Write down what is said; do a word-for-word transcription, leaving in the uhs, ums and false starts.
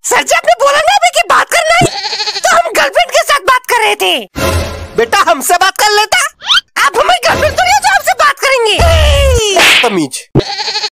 Sir जी आपने बोला ना अभी कि बात करना है, तो हम गर्लफ्रेंड के साथ बात कर रहे थे। बेटा हमसे बात कर लेता, आप हमारी गर्लफ्रेंड तो नहीं हो जो आपसे बात करेंगे। तमीज।